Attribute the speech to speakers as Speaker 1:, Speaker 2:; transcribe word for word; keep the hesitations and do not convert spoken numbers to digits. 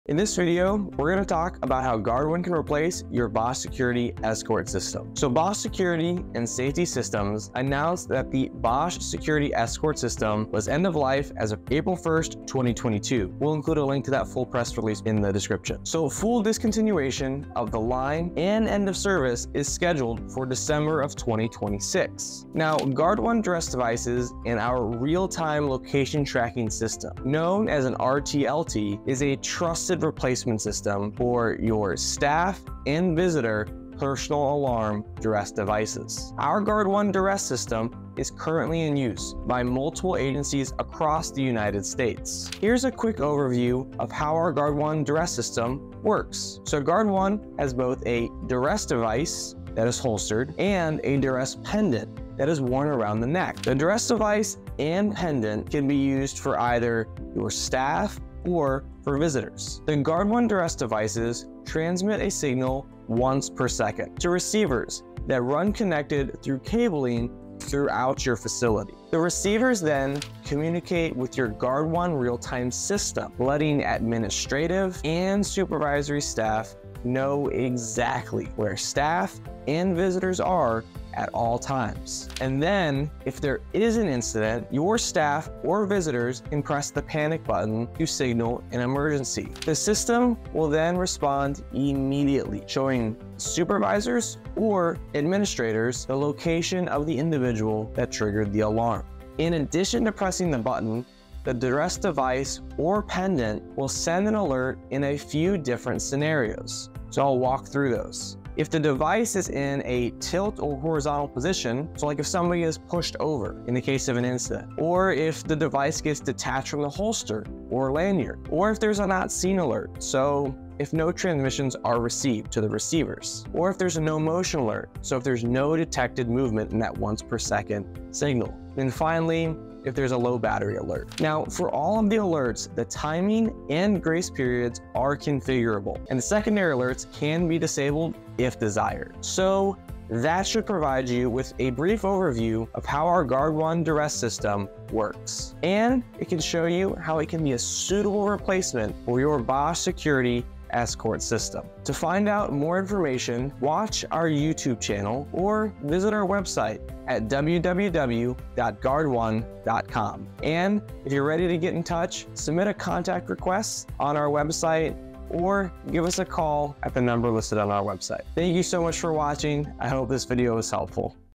Speaker 1: In this video, we're going to talk about how Guard one can replace your Bosch Security Escort system. So Bosch Security and Safety Systems announced that the Bosch Security Escort system was end of life as of April first, twenty twenty-two. We'll include a link to that full press release in the description. So full discontinuation of the line and end of service is scheduled for December of twenty twenty-six. Now, Guard one Duress Devices and our real-time location tracking system, known as an R T L T, is a trusted replacement system for your staff and visitor personal alarm Duress devices. Our Guard one Duress system is currently in use by multiple agencies across the United States. Here's a quick overview of how our Guard one Duress system works. So Guard one has both a Duress device that is holstered and a Duress Pendant that is worn around the neck. The Duress device and pendant can be used for either your staff or for visitors. The Guard one Duress devices transmit a signal once per second to receivers that run connected through cabling throughout your facility. The receivers then communicate with your Guard one Real-Time system, letting administrative and supervisory staff know exactly where staff and visitors are at all times. And then, if there is an incident, your staff or visitors can press the panic button to signal an emergency. The system will then respond immediately, showing supervisors or administrators the location of the individual that triggered the alarm. In addition to pressing the button, the Duress device or pendant will send an alert in a few different scenarios. So I'll walk through those. If the device is in a tilt or horizontal position, so like if somebody is pushed over in the case of an incident, or if the device gets detached from the holster or lanyard, or if there's a not seen alert, so if no transmissions are received to the receivers, or if there's a no motion alert, so if there's no detected movement in that once per second signal. And finally, if there's a low battery alert. Now, for all of the alerts, the timing and grace periods are configurable, and the secondary alerts can be disabled if desired. So that should provide you with a brief overview of how our Guard one Duress system works. And it can show you how it can be a suitable replacement for your Bosch Security Escort system. To find out more information, watch our YouTube channel or visit our website at w w w dot guard one dot com. And if you're ready to get in touch, submit a contact request on our website or give us a call at the number listed on our website. Thank you so much for watching. I hope this video was helpful.